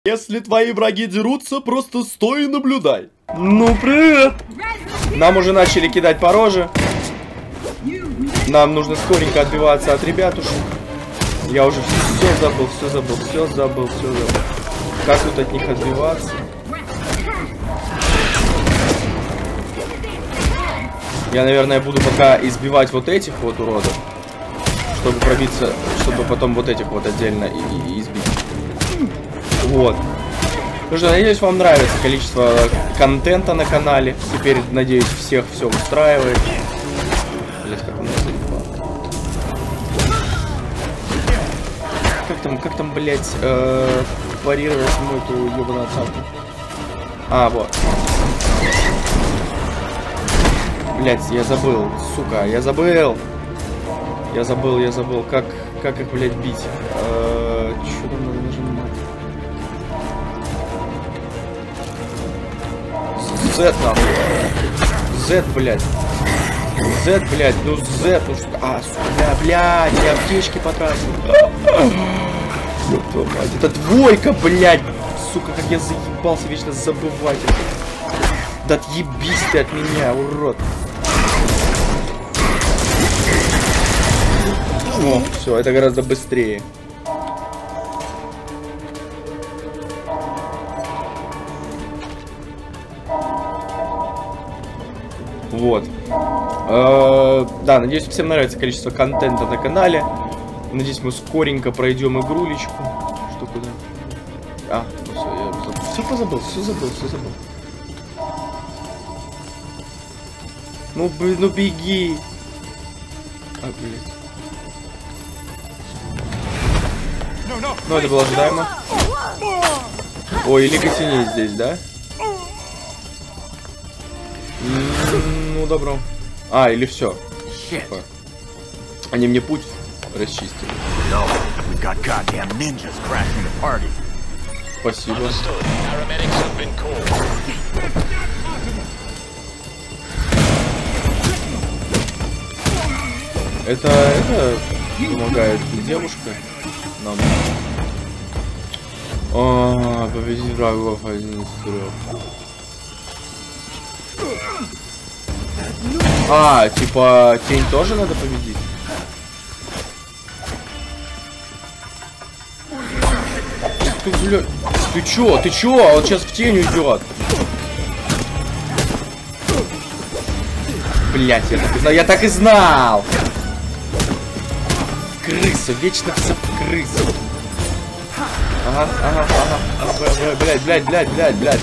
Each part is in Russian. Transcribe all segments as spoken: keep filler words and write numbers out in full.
Если твои враги дерутся, просто стой и наблюдай. Ну, привет! Нам уже начали кидать по роже. Нам нужно скоренько отбиваться от ребятушек. Я уже все забыл, все забыл, все забыл, все забыл. Как тут от них отбиваться? Я, наверное, буду пока избивать вот этих вот уродов, чтобы пробиться, чтобы потом вот этих вот отдельно и, и избить. Вот. Ну что, надеюсь, вам нравится количество контента на канале. Теперь, надеюсь, всех все устраивает. Блять, как, как там, как там, блять, э, парировать ему эту ебаную атаку? А, вот. Блять, я забыл, сука, я забыл. Я забыл, я забыл, как, как их, блять, бить. Э, Что там надо нажимать? Z, нахуй. Z, блядь. Z, блядь, ну Z, ну что... А, сука, блядь, я аптечки потратил. Ёб твою мать, это двойка, блядь. Сука, как я заебался вечно забывать это. Да отъебись ты от меня, урод. О, все, это гораздо быстрее. Вот. Э-э да, надеюсь, всем нравится количество контента на канале. Надеюсь, мы скоренько пройдем игрулечку. Что куда? А, ну все, я забыл. Все позабыл, все забыл, все забыл. Ну, блин, ну беги. А, блядь. Ну, это было ожидаемо. Ой, или котеней здесь, да? Ну, добро. А, или все. Они мне путь расчистили. Спасибо. Это, это помогает девушка нам. А, победить врагов один из трех. А, типа, тень тоже надо победить? Ты, бля... ты чё? Ты чё? Он сейчас в тень уйдет. Блять, я так и знал. Я так и знал. Крыса, вечно все в крысу. Ага, ага, ага. Блять, блять, блять, блять, блять.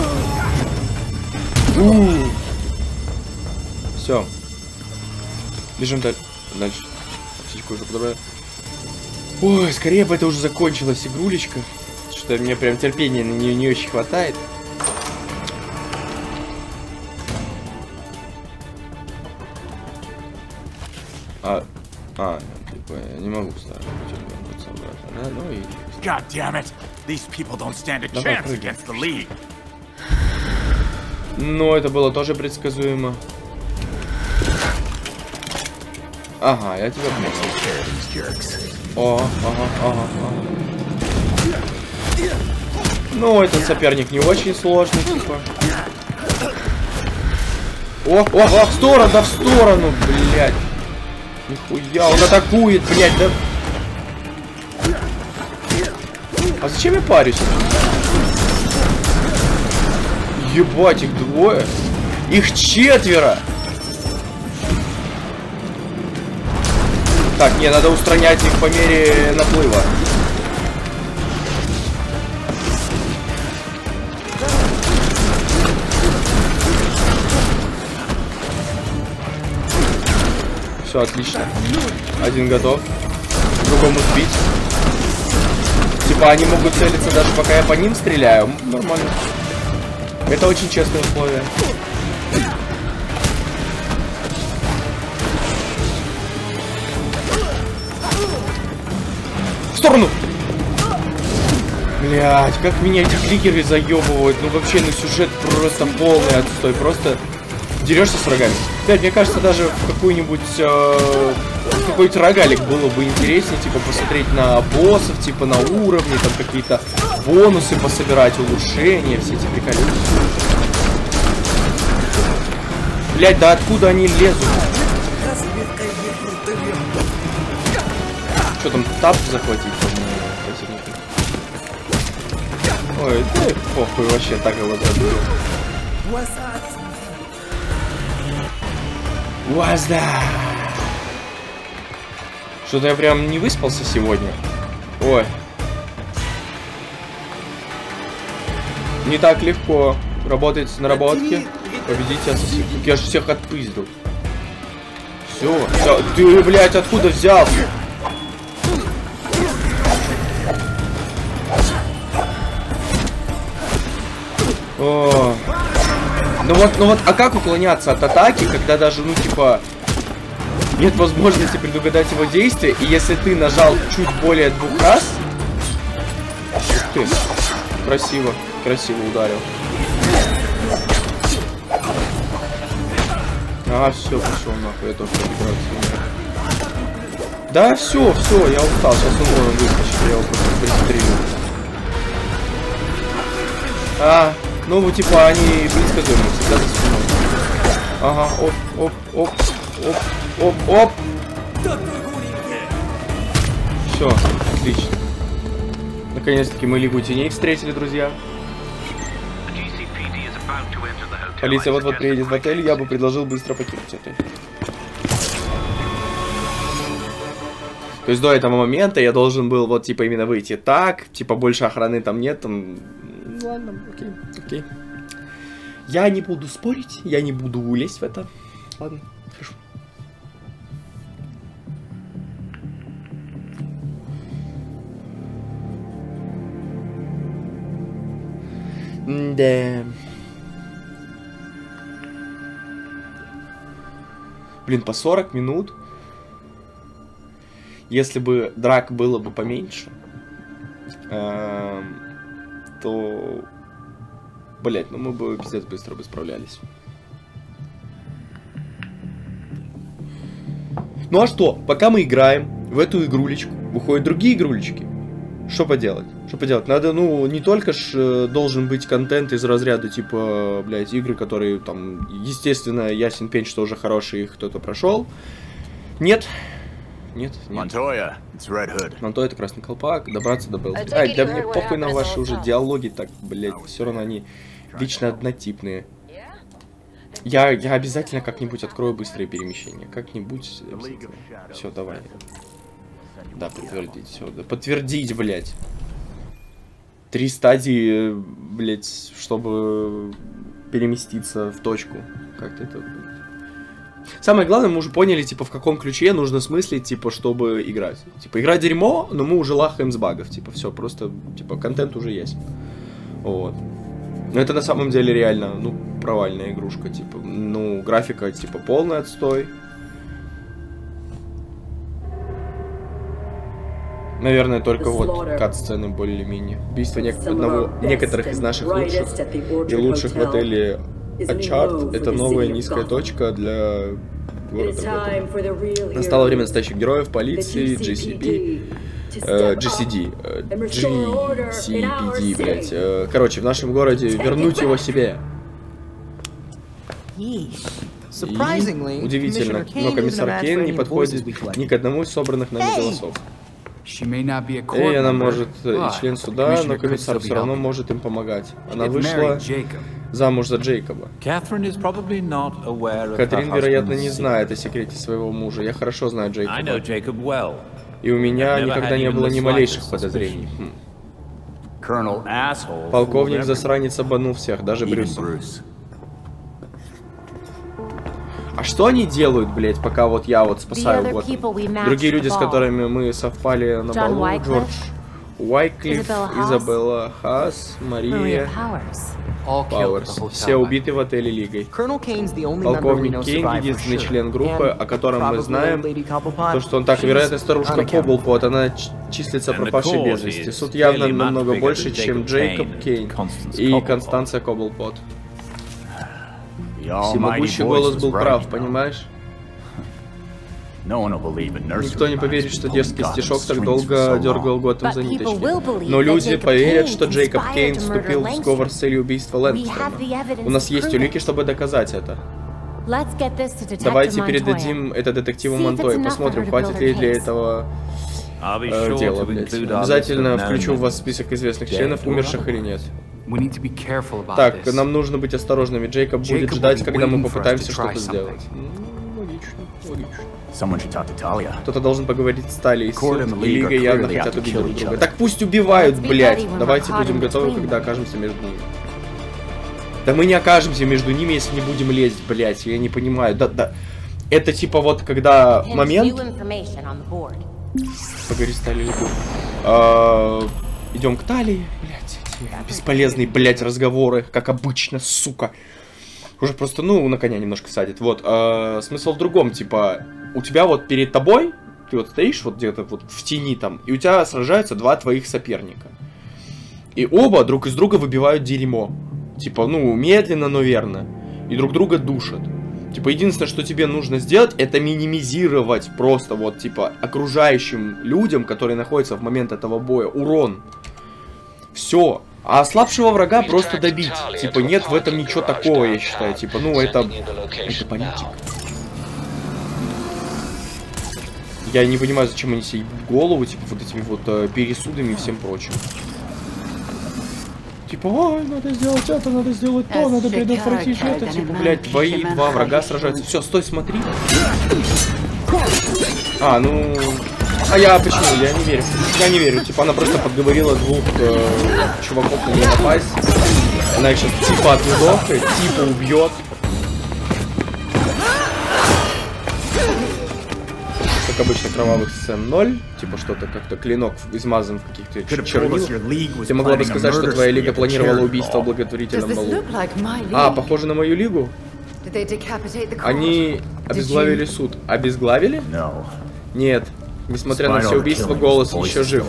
У-у-у. Все. Бежим дальше. Дальше. Птичку уже подобрали. Ой, скорее бы это уже закончилась игрулечка. Что мне прям терпения на нее не очень хватает. А, а, типа, я не могу ставить. Да, ну и... God damn it! These people don't stand a chance against the League. Но это было тоже предсказуемо. Ага, я тебя понял. О, ага, ага, ага. Ну, этот соперник не очень сложный, типа. О, о, о, в сторону, да в сторону, блядь. Нихуя, он атакует, блядь, да. А зачем я парюсь? Ебать, их двое. Их четверо. Так, не, надо устранять их по мере наплыва. Все, отлично. Один готов. Другому сбить. Типа они могут целиться даже пока я по ним стреляю. Нормально. Это очень честные условия. В сторону! Блять, как меня эти кликеры заебывают. Ну вообще, ну сюжет просто полный отстой. Просто дерешься с врагами. Блядь, мне кажется, даже в какую-нибудь э, какой-нибудь рогалик было бы интереснее, типа, посмотреть на боссов, типа, на уровни, там, какие-то бонусы пособирать, улучшения, все эти приколюхи. Блядь, да откуда они лезут? Что там, тап захватить? Ой, да похуй, вообще так его забыл. What's Что-то я прям не выспался сегодня. Ой. Не так легко работать с наработки. Победить ассасинов. Я же всех отпиздил. Все. Все. Ты, блядь, откуда взялся? О. Ну вот, ну вот, а как уклоняться от атаки, когда даже, ну, типа, нет возможности предугадать его действия, и если ты нажал чуть более двух раз... Ух ты. Красиво, красиво ударил. А, все, пошел нахуй, я тоже играю. Да, все, все, я устал, сейчас он может выскочить, я его просто пристрелю. А, ну, типа, они предсказуемы, всегда за спиной. Ага, оп, оп, оп, оп, оп, оп. Все, отлично. Наконец-таки мы Лигу Теней встретили, друзья. Полиция вот-вот приедет в отель, я бы предложил быстро покинуть отель. То есть до этого момента я должен был вот типа именно выйти так, типа больше охраны там нет, там... Ладно, окей, окей. Я не буду спорить, я не буду лезть в это. Ладно, хорошо. Да. Блин, по сорок минут. Если бы драк было бы поменьше, э, то, блять, ну мы бы пиздец быстро бы справлялись. Ну а что? Пока мы играем в эту игрулечку, выходят другие игрулечки. Что поделать? Что поделать? Надо, ну, не только ж должен быть контент из разряда, типа, блядь, игры, которые, там, естественно, ясен пень, что уже хорошие, их кто-то прошел. Нет. Нет, нет. Монтоя, это красный колпак, добраться до Белфри. Ай, да мне похуй на ваши уже диалоги, так, блядь, все равно они вечно однотипные. Я, я обязательно как-нибудь открою быстрое перемещение. Как-нибудь. Все, давай. Да, подтвердить, все. Да, подтвердить, блядь. Три стадии, блядь, чтобы переместиться в точку. Как-то это... Самое главное, мы уже поняли, типа, в каком ключе нужно смыслить, типа, чтобы играть. Типа, игра дерьмо, но мы уже лахаем с багов. Типа, все, просто, типа, контент уже есть. Вот. Но это на самом деле реально, ну, провальная игрушка, типа. Ну, графика, типа, полный отстой. Наверное, только вот кат-сцены более-менее. Убийство нек одного, некоторых из наших лучших и лучших в отеле Ачарт — это новая низкая точка для города. Настало время настоящих героев, полиции, джи си би, э, джи си ди, э, джи си би ди, блять. Э, короче, в нашем городе вернуть его себе. И, удивительно, но комиссар Кейн не подходит ни к одному из собранных нами голосов. И она может и член суда, но комиссар все равно может им помогать. Она вышла замуж за Джейкоба. Кэтрин, вероятно, не знает о секрете своего мужа. Я хорошо знаю Джейкоба. И у меня никогда не было ни малейших подозрений. Хм. Полковник засранец обманул всех, даже Брюса. А что они делают, блять, пока вот я вот спасаю вот другие люди, с которыми мы совпали на балу? Джордж Уайклифф, Изабелла Хаас, Мария Пауэрс. Все убиты в отеле Лигой. Полковник Кейн — единственный член группы, о котором мы знаем, то, что он так, вероятно, старушка Коблпот, она числится пропавшей без вести. Суд явно намного больше, чем Джейкоб Кейн и Констанция Коблпот. Всемогущий голос был прав, понимаешь? Никто не поверит, что дерзкий стишок так долго дергал Готэм за ниточки. Но люди поверят, что Джейкоб Кейн вступил в сговор с целью убийства Лэнкстрома. У нас есть улики, чтобы доказать это. Давайте передадим это детективу Монтою. Посмотрим, хватит ли для этого э, дела, блядь. Обязательно включу в вас в список известных членов, умерших или нет. Так, нам нужно быть осторожными. Джейкоб будет ждать, когда мы попытаемся что-то сделать. Ну, логично, логично. Кто-то должен поговорить с Талией, Суд и Лига явно хотят убить друг друга. Так пусть убивают, блядь. Давайте будем готовы, когда окажемся между ними. Да мы не окажемся между ними, если не будем лезть, блядь. Я не понимаю. Да, да. Это типа вот когда момент... Поговори с Талией. А, идем к Талии, блядь. Эти бесполезные, блядь, разговоры, как обычно, сука. Уже просто, ну, на коня немножко садит. Вот, а, смысл в другом, типа, у тебя вот перед тобой, ты вот стоишь вот где-то вот в тени там, и у тебя сражаются два твоих соперника. И оба друг из друга выбивают дерьмо. Типа, ну, медленно, но верно. И друг друга душат. Типа, единственное, что тебе нужно сделать, это минимизировать просто вот, типа, окружающим людям, которые находятся в момент этого боя, урон. Все. А ослабшего врага просто добить. Типа, нет в этом ничего такого, я считаю. Типа, ну, это... Это политика. Я не понимаю, зачем они себе ебут голову, типа, вот этими вот э, пересудами и всем прочим. Типа, ой, надо сделать это, надо сделать то, надо предотвратить это. Типа, блядь, твои два врага сражаются. Все, стой, смотри. А, ну... А я почему? Я не верю. Я не верю. Типа, она просто подговорила двух э, чуваков на нее напасть. Она их сейчас типа отведохает, типа убьет. Как обычно, кровавых сцен ноль. Типа, что-то как-то клинок измазан в каких-то чернилах. Ты могла бы сказать, что твоя лига планировала убийство в благотворительном балу. А, похоже на мою лигу? Они обезглавили суд. Обезглавили? Нет. Несмотря на все убийства, голос еще жив.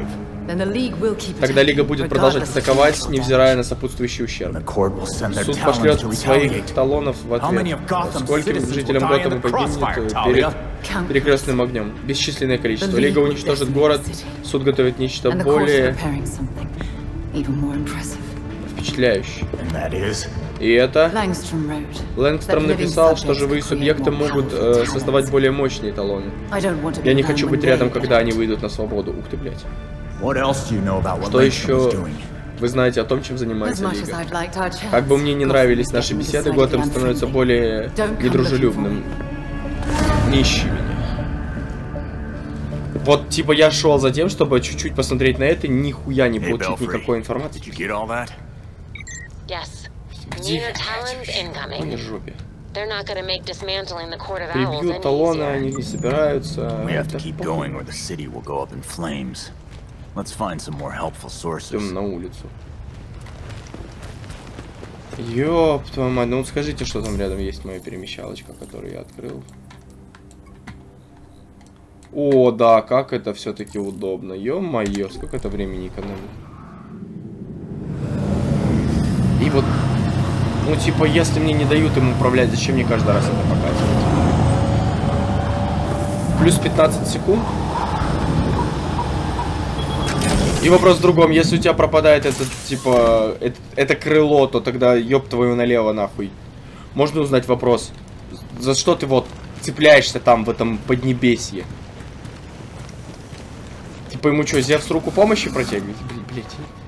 Тогда Лига будет продолжать атаковать, невзирая на сопутствующий ущерб. Суд пошлет своих талонов в ответ. Скольким жителям Готэма погибнет перед перекрестным огнем? Бесчисленное количество. Лига уничтожит город, суд готовит нечто более впечатляющее. И это... Лэнгстром написал, что живые субъекты могут э, создавать более мощные талоны. Я не хочу быть рядом, когда они выйдут на свободу. Ух ты, блядь. Что еще вы знаете о том, чем занимается Лига? Как бы мне не нравились наши беседы, Готэм становится более недружелюбным. Не ищи меня. Вот, типа, я шел за тем, чтобы чуть-чуть посмотреть на это, нихуя не получить никакой информации. Где? Они в жопе. Прибьют талоны, они не собираются. Идем на улицу. Ёб твою мать, ну скажите, что там рядом есть моя перемещалочка, которую я открыл. О, да, как это все-таки удобно. Ё-моё, сколько это времени экономит. И вот, ну типа, если мне не дают им управлять, зачем мне каждый раз это показывать? Плюс пятнадцать секунд. И вопрос в другом, если у тебя пропадает это, типа, это, это крыло, то тогда ёб твою налево нахуй. Можно узнать вопрос, за что ты вот цепляешься там в этом поднебесье? Типа ему что, Зевс руку помощи протягивает? Блять.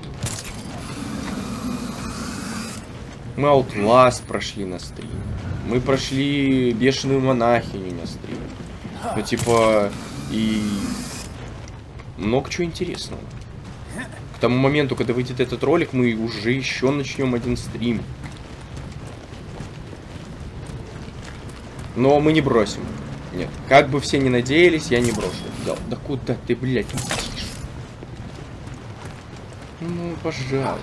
Мы Outlast прошли на стриме. Мы прошли Бешеную монахиню на стриме. Ну типа, и много чего интересного. К тому моменту, когда выйдет этот ролик, мы уже еще начнем один стрим. Но мы не бросим. Нет. Как бы все ни надеялись, я не брошу. Да, да куда ты, блядь, летишь? Ну, пожалуйста.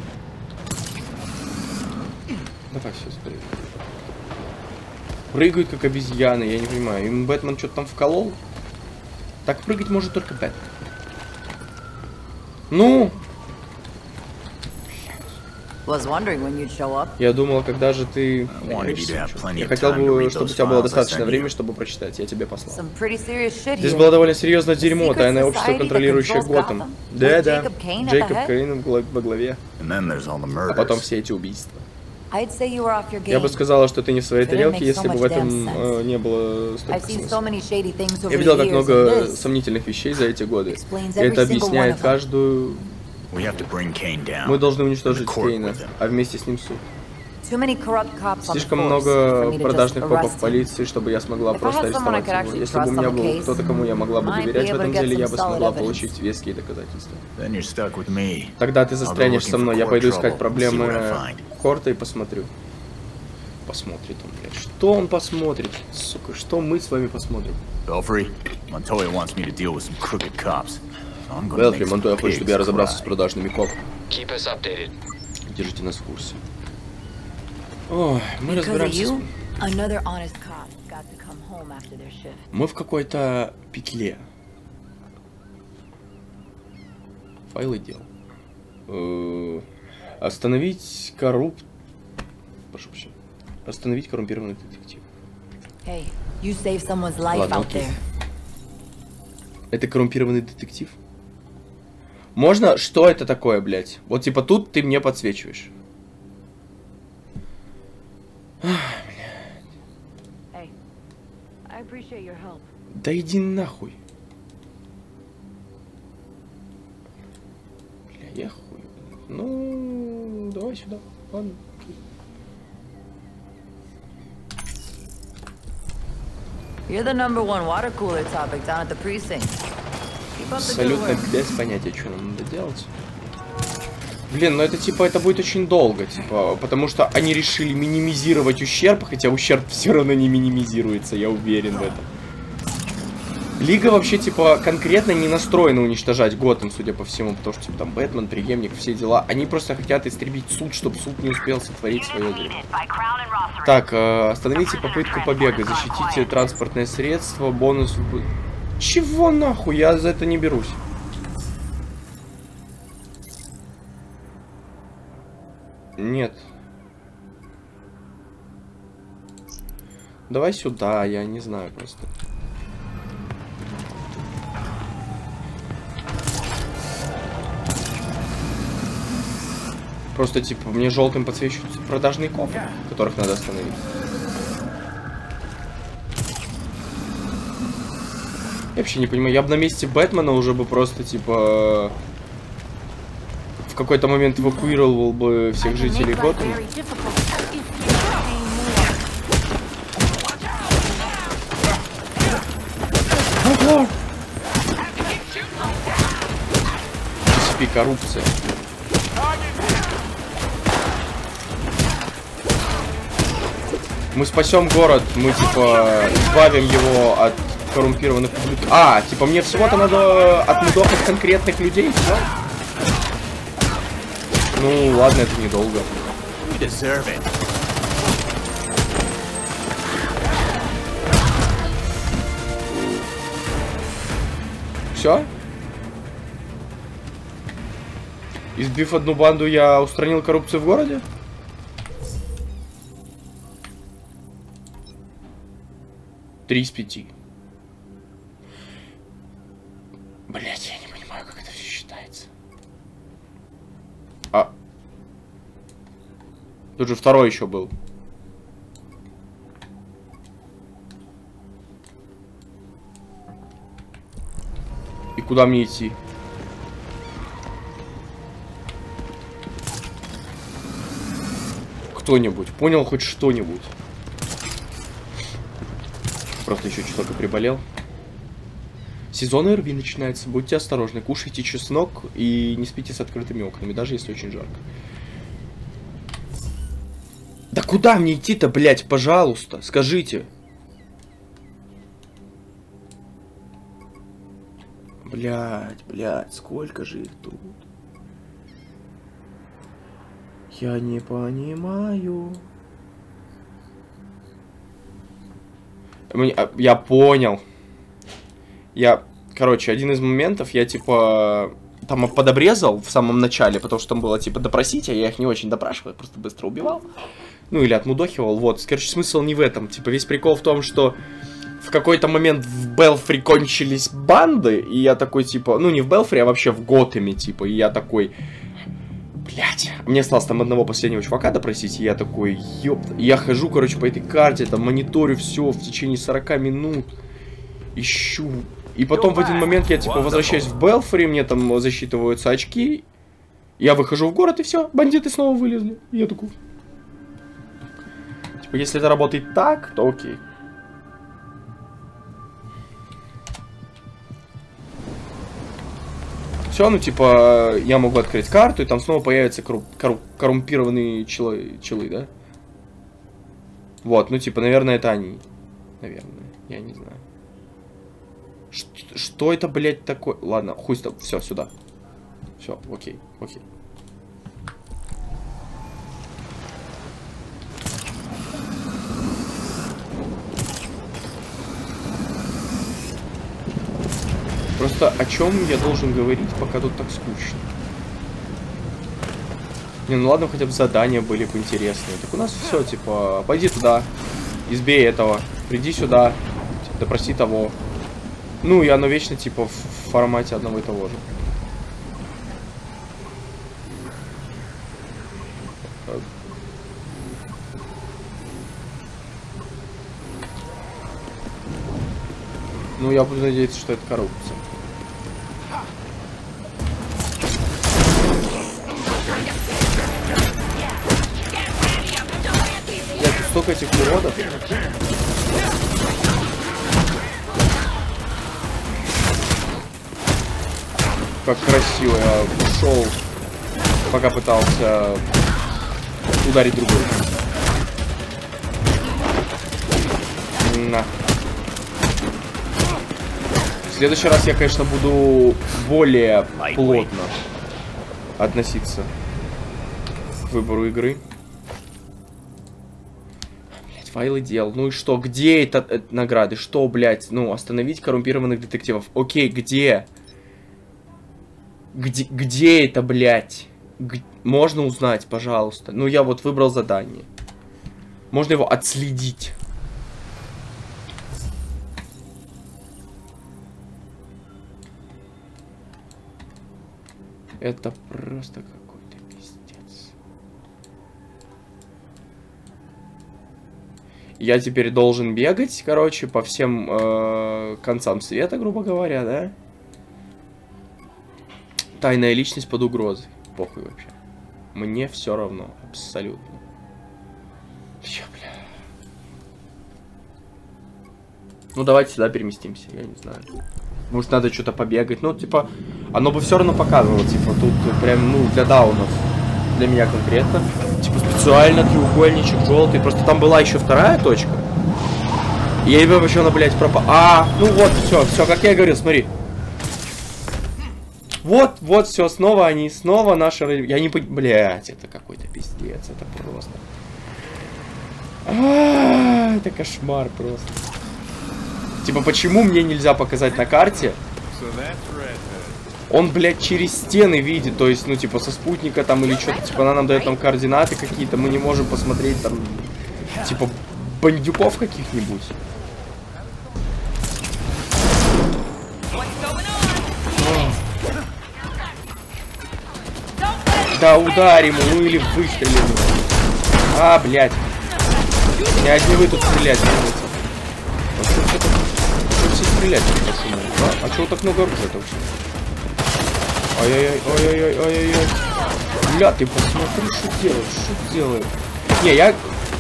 Давай все скорее. Прыгают как обезьяны, я не понимаю. Им Бэтмен что-то там вколол? Так прыгать может только Бэтмен. Ну! Я думал, когда же ты... Я хотел бы, чтобы у тебя было достаточно времени, чтобы прочитать. Я тебе послал. Здесь было довольно серьезное дерьмо. Тайное общество, контролирующее Готэм. Да-да. Джейкоб Кейн во главе. А потом все эти убийства. Я бы сказала, что ты не в своей тарелке, если бы в этом э, не было столько смысла. Я видел так много сомнительных вещей за эти годы. И это объясняет каждую... Мы должны уничтожить Кейна, а вместе с ним суд. Слишком много продажных копов в полиции, чтобы я смогла просто арестовать его. Если бы у меня был кто-то, кому я могла бы доверять в этом деле, я бы смогла получить веские доказательства. Тогда ты застрянешь со мной, я пойду искать проблемы Хорта и посмотрю. Посмотрит он, блядь. Что он посмотрит? Сука, что мы с вами посмотрим? Белфри, Монтоя хочет, чтобы я разобрался с продажными копами. Держите нас в курсе. Ой, мы разбираемся. Мы в какой-то петле. Файлы дел. Э-э- остановить коррупт... Прошу прощения. Остановить коррумпированный детектив. Hey, you saved someone's life Ладно, out окей. there. Это коррумпированный детектив? Можно? Что это такое, блядь? Вот типа тут ты мне подсвечиваешь. Hey, I appreciate your help. Да иди нахуй. Бля, я хуй. Ну, давай сюда. Ладно. You're the number one water cooler topic down at the precinct. Keep up the good Абсолютно work. без понятия, что нам надо делать. Блин, ну это типа, это будет очень долго, типа, потому что они решили минимизировать ущерб, хотя ущерб все равно не минимизируется, я уверен в этом. Лига вообще, типа, конкретно не настроена уничтожать Готэм, судя по всему, потому что, типа, там, Бэтмен, преемник, все дела. Они просто хотят истребить суд, чтобы суд не успел сотворить свое дело. Так, э, остановите попытку побега, защитите транспортное средство, бонус... Чего нахуй? Я за это не берусь. Нет. Давай сюда, я не знаю просто. Просто, типа, мне желтым подсвечиваются продажные копы, которых надо остановить. Я вообще не понимаю, я бы на месте Бэтмена уже бы просто, типа, в какой-то момент эвакуировал бы всех жителей Готэма. Ага! Спи, коррупция. Мы спасем город, мы, типа, избавим его от коррумпированных публик. А, типа, мне всего-то надо отмудохать конкретных людей, все? Ну, ладно, это недолго. Все? Избив одну банду, я устранил коррупцию в городе? Три из пяти. Блять, я не понимаю, как это все считается. А. Тут же второй еще был. И куда мне идти? Кто-нибудь понял хоть что-нибудь? Просто еще чуток и приболел. Сезон ОРВИ начинается. Будьте осторожны. Кушайте чеснок и не спите с открытыми окнами, даже если очень жарко. Да куда мне идти-то, блядь, пожалуйста? Скажите. Блядь, блядь, сколько же их тут? Я не понимаю. Я понял. Я, короче, один из моментов, я типа там подобрезал в самом начале, потому что там было типа допросить, а я их не очень допрашивал, я просто быстро убивал. Ну или отмудохивал, вот. Короче, смысл не в этом. Типа весь прикол в том, что в какой-то момент в Белфри кончились банды, и я такой типа, ну не в Белфри, а вообще в Готэме, типа, и я такой... Блять, мне осталось там одного последнего чувака допросить, и я такой, ёпта. Я хожу, короче, по этой карте, там мониторю все в течение сорока минут. Ищу. И потом в один момент я, типа, возвращаюсь в Белфри, мне там засчитываются очки. Я выхожу в город, и все, бандиты снова вылезли. И я такой... Типа, если это работает так, то окей. Все, ну типа, я могу открыть карту, и там снова появятся корру корру коррумпированные челы, челы, да? Вот, ну типа, наверное, это они. Наверное, я не знаю. Ш что это, блядь, такое? Ладно, хуй с тобой, все, сюда. Все, окей, окей. Просто о чем я должен говорить, пока тут так скучно? Не, ну ладно, хотя бы задания были бы интересные. Так у нас все, типа, пойди туда, избей этого, приди сюда, допроси того. Ну, и оно вечно, типа, в формате одного и того же. Ну, я буду надеяться, что это коррупция. Я тут столько этих уродов. Как красиво я ушел, пока пытался ударить другую. На. В следующий раз я, конечно, буду более плотно относиться к выбору игры. Блять, файлы дел. Ну и что? Где это, это награды? Что, блять? Ну, остановить коррумпированных детективов. Окей, где? Где, где это, блять? Г можно узнать, пожалуйста. Ну, я вот выбрал задание. Можно его отследить. Это просто какой-то пиздец. Я теперь должен бегать, короче, по всем э, концам света, грубо говоря, да? Тайная личность под угрозой. Похуй вообще. Мне все равно, абсолютно. Чё, бля. Ну, давайте сюда переместимся, я не знаю. Может, надо что-то побегать. Ну, типа, оно бы все равно показывало. Типа, тут прям, ну, для даунов. Для меня конкретно. Типа, специально треугольничек желтый. Просто там была еще вторая точка. И я ее вообще, она, блядь, пропала. А, ну вот, все, все, как я и говорил, смотри. Вот, вот, все, снова они, снова наши... Я не понимаю, блядь, это какой-то пиздец, это просто... А-а-а, это кошмар просто. Типа, почему мне нельзя показать на карте? Он, блядь, через стены видит, то есть, ну, типа, со спутника там или что-то, типа, она нам дает там координаты какие-то, мы не можем посмотреть там, типа, бандюков каких-нибудь. Да, ударим, ну или выстрелим. А, блядь. Не одни вы тут стрелять будете. А что все стрелять? А, а чего так много оружия-то вообще? Ай-яй-яй, ай-яй-яй, ай-яй-яй. Бля, ты посмотри, что делает, что делает. Не, я...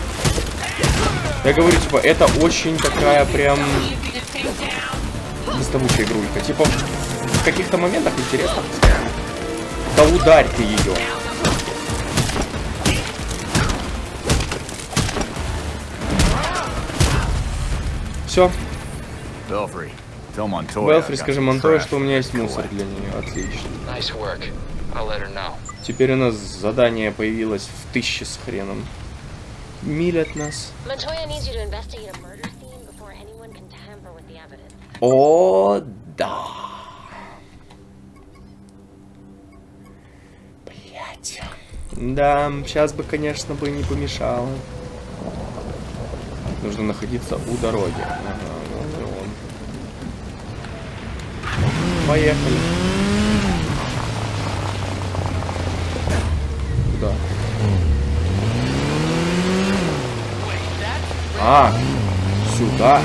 Я говорю, типа, это очень такая прям... доставучая игрулька. Типа, в каких-то моментах интересно. Да ударь ты ее. Все. Белфри, скажи Монтойя, что у меня есть мусор для нее. Отлично. Теперь у нас задание появилось в тысяче с хреном миль от нас. О, да. поесть. Да, сейчас бы, конечно, бы не помешало. Нужно находиться у дороги. Ага, вон и он. Поехали. Куда? А, сюда.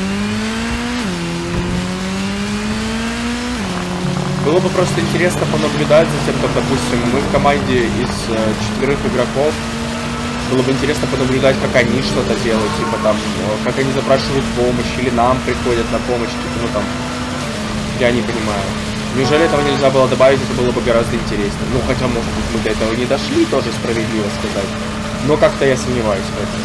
Было бы просто интересно понаблюдать за тем, как, допустим, мы в команде из э, четверых игроков. Было бы интересно понаблюдать, как они что-то делают, типа там, э, как они запрашивают помощь, или нам приходят на помощь, типа, ну там, я не понимаю. Неужели этого нельзя было добавить, это было бы гораздо интереснее. Ну, хотя, может быть, мы до этого не дошли, тоже справедливо сказать. Но как-то я сомневаюсь в этом.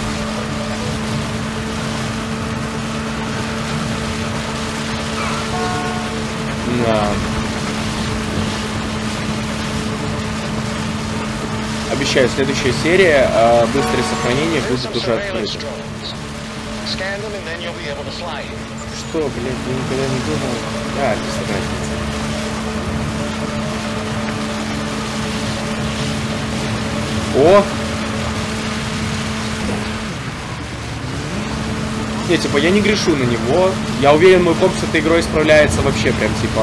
Да. Обещаю, следующая серия э, быстрое сохранение будет уже открыто. Что, блядь, я никогда не думал. А, без разницы. О! Не, типа, я не грешу на него. Я уверен, мой комп с этой игрой справляется вообще прям, типа...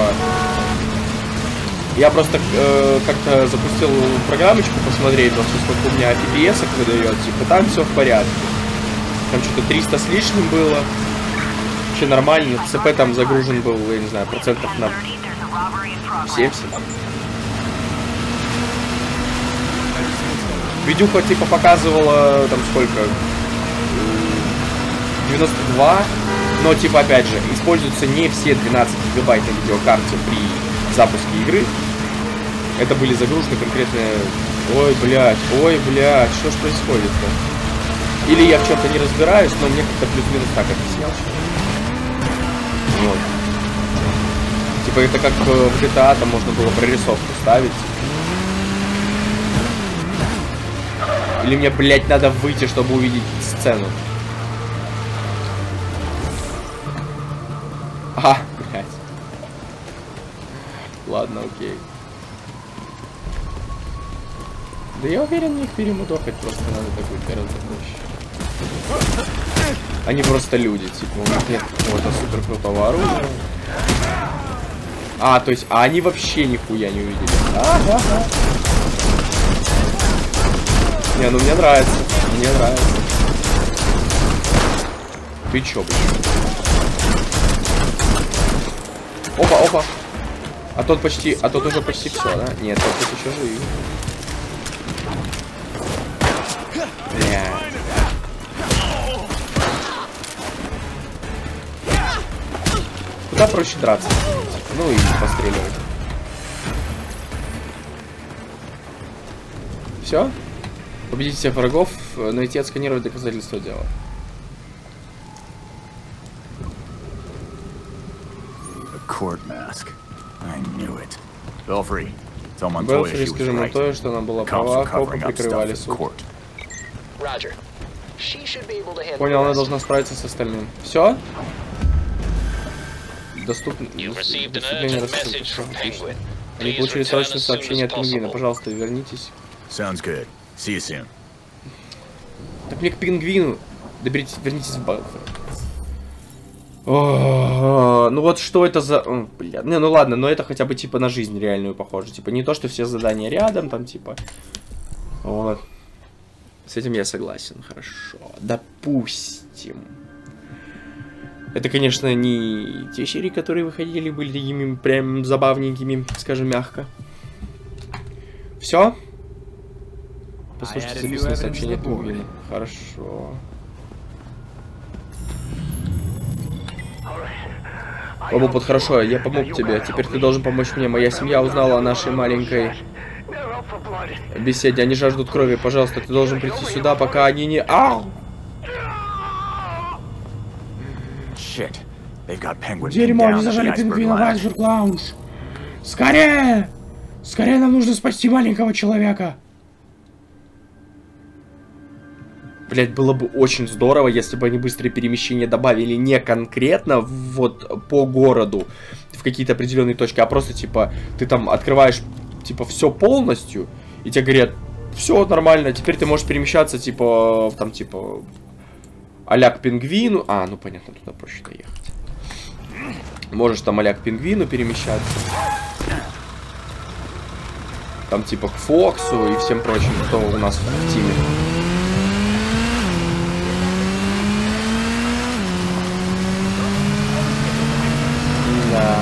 Я просто э, как-то запустил программочку посмотреть, вообще, сколько у меня эф пи эс выдает, типа, там все в порядке. Там что-то триста с лишним было. Вообще нормально. ЦП там загружен был, я не знаю, процентов на семьдесят. Видюха, типа, показывала, там, сколько... девяносто два, но, типа, опять же, используются не все двенадцать гигабайт на видеокарте при запуске игры. Это были загружены конкретные... Ой, блядь, ой, блядь, что ж происходит-то? Или я в чем-то не разбираюсь, но мне как-то плюс-минус так объяснял. Вот. Типа, это как в джи ти эй, там можно было прорисовку ставить. Или мне, блядь, надо выйти, чтобы увидеть сцену? А, блядь. Ладно, окей. Да я уверен, их перемудохать просто надо, такой гораздо проще. Они просто люди, типа, у них нет какого-то супер крутого оружия. А, то есть, а они вообще нихуя не увидели. А, да, да. Не, ну мне нравится, мне нравится. Ты чё, блядь? Опа, опа. А тот почти, а тот уже почти все, да? Нет, тот тут еще жив. Бля. Куда проще драться? Ну и постреливать. Все? Победить всех врагов, найти, отсканировать доказательства дела. Белфри, скажи Монтою, что она была права, копы прикрывали суд. Понял, она должна справиться с остальным. Все? Доступно. Доступление рассылки. Они получили срочное сообщение от Пингвина. Пожалуйста, вернитесь. Так мне к Пингвину. Доберитесь, вернитесь в Белфри. О, ну вот что это за... О, бля. Не, ну ладно, но это хотя бы типа на жизнь реальную похоже. Типа не то, что все задания рядом, там типа... Вот. С этим я согласен, хорошо. Допустим. Это, конечно, не те серии, которые выходили, были такими прям забавненькими, скажем мягко. Все? Послушайте записанное сообщение от Пингвина. Хорошо. Бобопот, хорошо, я помог тебе. Теперь ты должен помочь мне. Моя семья узнала о нашей маленькой беседе. Они жаждут крови. Пожалуйста, ты должен прийти сюда, пока они не... Ау! Дерьмо, они зажали Пингвина в Айсберг Лаунж. Скорее! Скорее, нам нужно спасти маленького человека. Блять, было бы очень здорово, если бы они быстрые перемещения добавили не конкретно вот по городу, в какие-то определенные точки, а просто типа ты там открываешь типа все полностью, И тебе говорят, все нормально, теперь ты можешь перемещаться, типа, там, типа, а-ля к пингвину. А, ну понятно, туда проще доехать. Можешь там а-ля к пингвину перемещаться. Там, типа, к Фоксу и всем прочим, кто у нас в тиме. Да.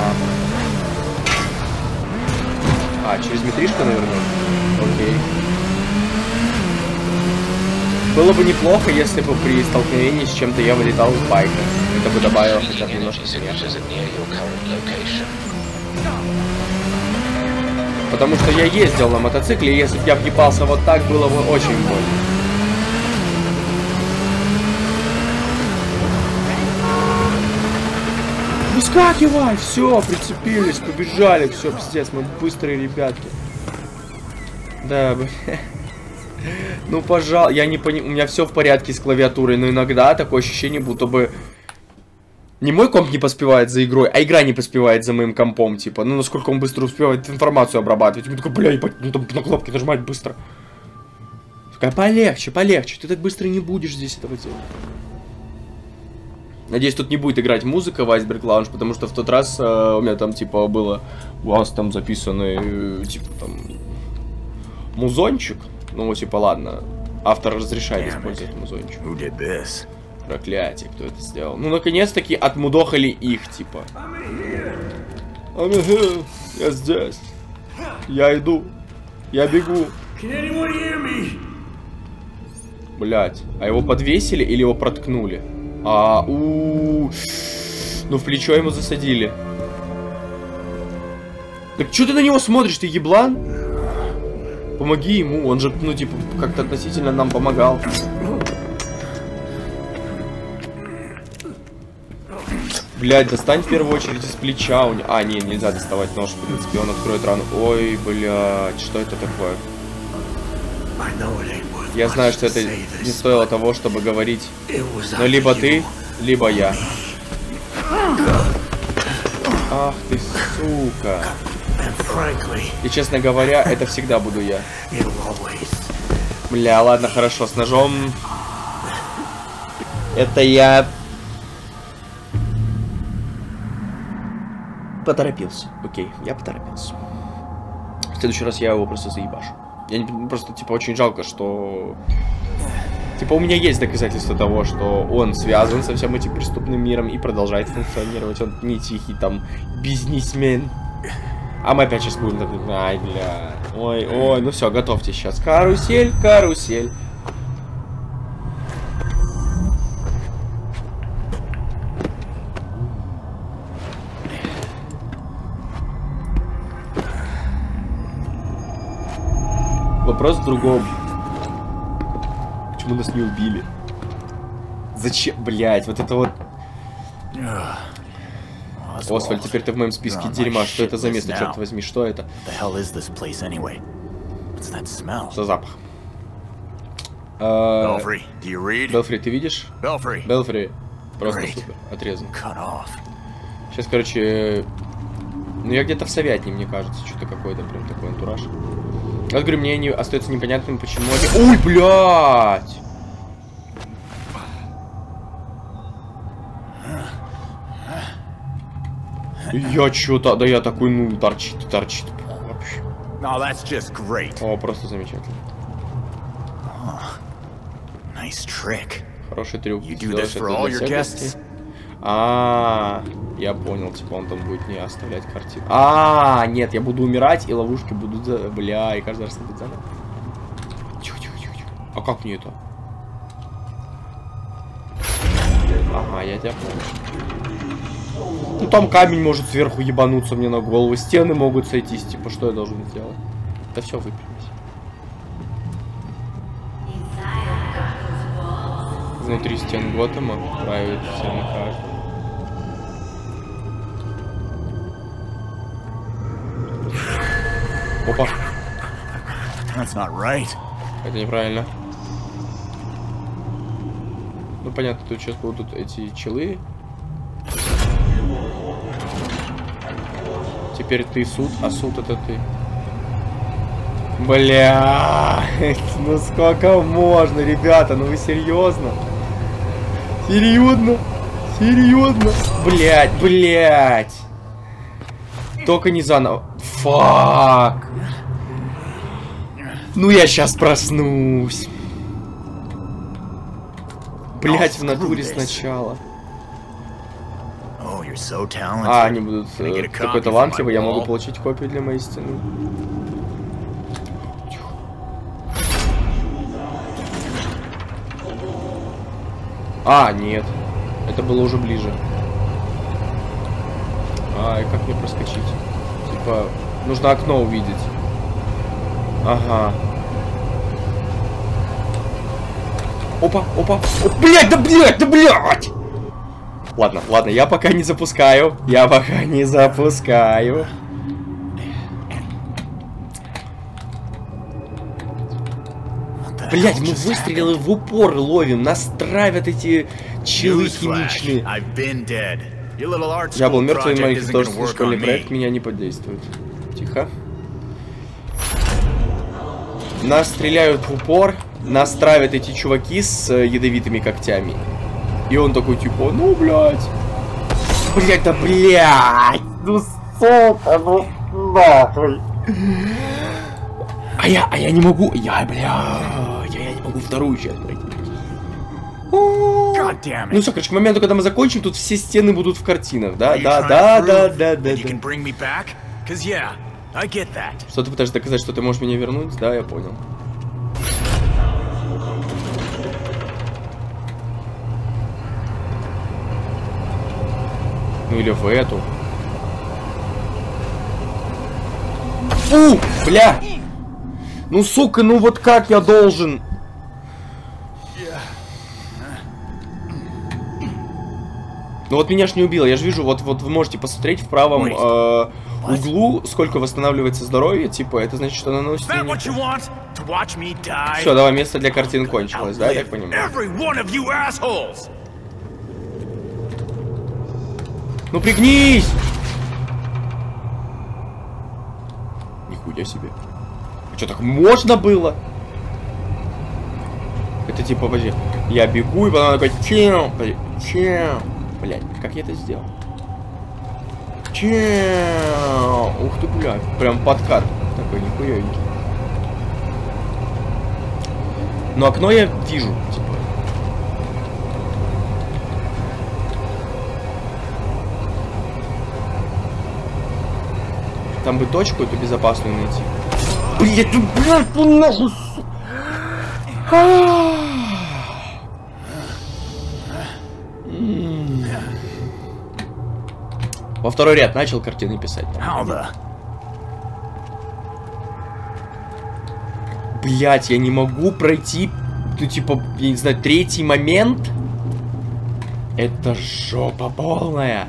А, через метришку, наверное? Окей. Было бы неплохо, если бы при столкновении с чем-то я вылетал в байка. Это бы добавило хотя бы немножко смеха. Потому что я ездил на мотоцикле, и если бы я въебался вот так, было бы очень больно. Выскакивай! Все, прицепились, побежали, все, пиздец, мы быстрые ребятки. Да, блин. Ну, пожалуй, я не понимаю, у меня все в порядке с клавиатурой, но иногда такое ощущение, будто бы не мой комп не поспевает за игрой, а игра не поспевает за моим компом, типа, ну, насколько он быстро успевает информацию обрабатывать. Я такой, бля, ебать, ну, там на кнопки нажимать быстро. Такая, полегче, полегче, ты так быстро не будешь здесь этого делать. Надеюсь, тут не будет играть музыка в Iceberg Lounge, потому что в тот раз э, у меня там, типа, было, у вас там записанный, э, типа, там, музончик. Ну, типа, ладно, автор разрешает использовать музончик. Проклятие, кто это сделал. Ну, наконец-таки отмудохали их, типа. I'm here. Я здесь. Я иду. Я бегу. Блять, а его подвесили или его проткнули? А, у, -у, -у. Ну, в плечо ему засадили. Так что ты на него смотришь, ты еблан? Помоги ему, он же, ну, типа, как-то относительно нам помогал. Блядь, достань в первую очередь из плеча. У... А, не, нельзя доставать нож, в принципе, он откроет рану. Ой, блядь, что это такое? Я знаю, что это не стоило того, чтобы говорить. Но либо ты, либо я. Ах ты, сука. И, честно говоря, это всегда буду я. Бля, ладно, хорошо, с ножом. Это я... Поторопился. Окей, я поторопился. В следующий раз я его просто заебашу. Я не, просто, типа, очень жалко, что... Типа, у меня есть доказательства того, что он связан со всем этим преступным миром и продолжает функционировать. Он не тихий, там, бизнесмен. А мы опять сейчас будем так... Ай, бля. Ой, ой, ну все, готовьте сейчас. Карусель, карусель. Вопрос в другом. Почему нас не убили? Зачем? Блять, вот это вот... Освальд, теперь ты в моем списке дерьма. Что это за место, черт возьми? Что это? За запах. Белфри, ты видишь? Белфри. Просто супер. Отрезан. Сейчас, короче... Ну, я где-то в Совятне, мне кажется. Что-то какой-то прям такой антураж. Я говорю, мне не остается непонятным, почему... Ой, блядь! Я что-то... Да я такой, ну, торчит, торчит. Вообще. No, that's just great. О, просто замечательно. Oh, nice trick. Хороший трюк. You do this for all your guests? А, я понял, типа он там будет не оставлять картину. А, нет, я буду умирать, и ловушки будут за... Бля, и каждый раз будет заново. Тихо, тихо, тихо, тихо. А как мне это? Ага, я тебя понял. Ну там камень может сверху ебануться мне на голову, стены могут сойтись, типа что я должен сделать? Да все, выпрямись. Внутри стен Готэма правит всем и каждым. Опа. That's not right. Это неправильно. Ну понятно, тут сейчас будут эти челы. Теперь ты суд, а суд это ты. Бля, ну сколько можно, ребята, ну вы серьезно? Серьезно? Серьезно? Блять, блять. Только не заново. Фак. Ну я сейчас проснусь. Блять, в натуре сначала. А, они будут э, такой талантливый, я могу получить копию для моей стены. А, нет. Это было уже ближе. А, и как мне проскочить? Типа, нужно окно увидеть. Ага. Опа, опа. О, блядь, да блядь, да блядь! Ладно, ладно, я пока не запускаю. Я пока не запускаю. Блять, мы выстрелы в упор ловим. Нас травят эти челы химичные. Я был мертвый, мои художественный школьный проект меня не подействует. Тихо. Нас стреляют в упор. Нас травят эти чуваки с ядовитыми когтями. И он такой типа, ну блять. Блять, да блять. Ну сука, ну нахуй. А я, а я не могу. Я, бля. Я, я не могу вторую часть пройти. Ну все, короче, к моменту, когда мы закончим, тут все стены будут в картинах, да? Да, да, да, да, да, да. Что ты пытаешься доказать, что ты можешь меня вернуть? Да, я понял. Ну или в эту. Фу, бля! Ну сука, ну вот как я должен? Ну вот меня ж не убило, я же вижу, вот, вот вы можете посмотреть в правом э, углу, сколько восстанавливается здоровье, типа, это значит, что она наносит мне... Все, давай, место для картин кончилось, да, я так понимаю? Ну пригнись! Нихуя себе. А что, так можно было? Это типа, подожди, я бегу, и потом она такая, чем, чем, блядь, как я это сделал? Чем, ух ты, блядь, прям подкат такой нихуевенький. Но окно я вижу, типа. Там бы точку эту безопасную найти. Блять, ну блядь, ну нахуй. Во второй ряд начал картины писать. Блять, я не могу пройти, ну типа, я не знаю, третий момент. Это жопа полная.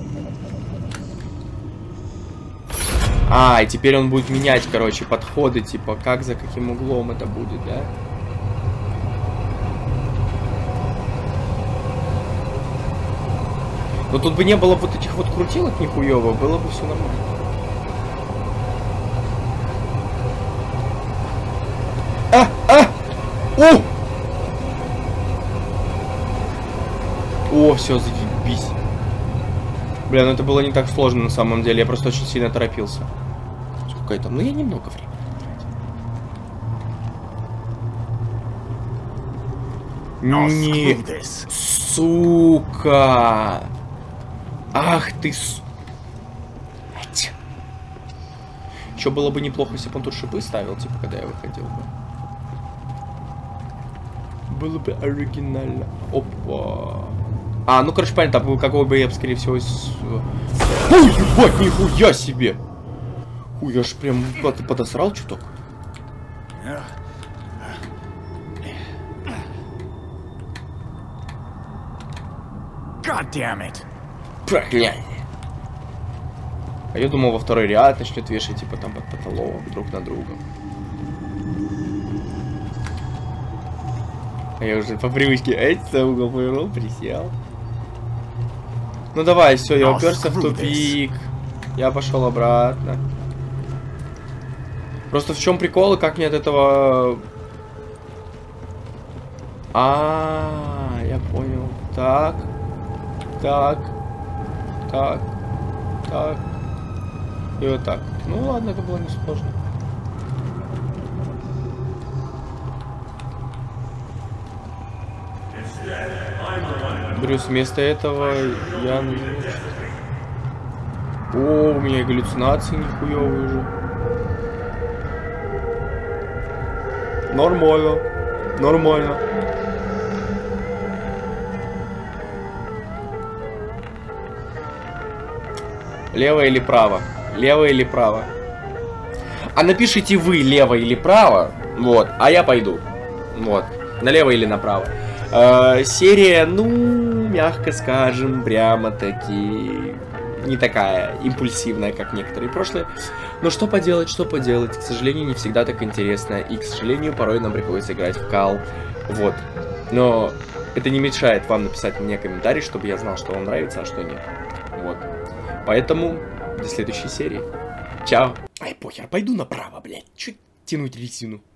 А, и теперь он будет менять, короче, подходы, типа, как, за каким углом это будет, да? Но тут бы не было вот этих вот крутилок нихуёво, было бы все нормально. А! А! О! О, все, заебись. Бля, ну это было не так сложно на самом деле, я просто очень сильно торопился. Сколько это? Ну я немного времени тратил. Не, сука. Ах ты с... Еще было бы неплохо, если бы он тут шипы ставил, типа, когда я выходил бы. Было бы оригинально. Опа. А, ну, короче, понятно, там какого бы я, скорее всего... С... Ой, ебать, нихуя себе! Хуй, я ж прям подосрал чуток. God damn it. Проклятие. А я думал, во второй ряд начнет вешать, типа, там под потолок друг на друга. А я уже по привычке, эти угол повернул, присел. Ну давай, все, я уперся в тупик. Я пошел обратно. Просто в чем прикол, и как мне от этого... А, я понял. Так. Так. Так. Так. И вот так. Ну ладно, это было несложно. Брюс, вместо этого я... О, у меня галлюцинации нихуёвые уже. Нормально. Нормально. Лево или право? Лево или право? А напишите вы лево или право. Вот. А я пойду. Вот. Налево или направо. Э, серия, ну, мягко скажем, прямо-таки не такая импульсивная, как некоторые прошлые. Но что поделать, что поделать. К сожалению, не всегда так интересно. И, к сожалению, порой нам приходится играть в кал. Вот. Но это не мешает вам написать мне комментарий, чтобы я знал, что вам нравится, а что нет. Вот. Поэтому до следующей серии. Чао. Ай, похер, пойду направо, блядь. Чуть тянуть резину.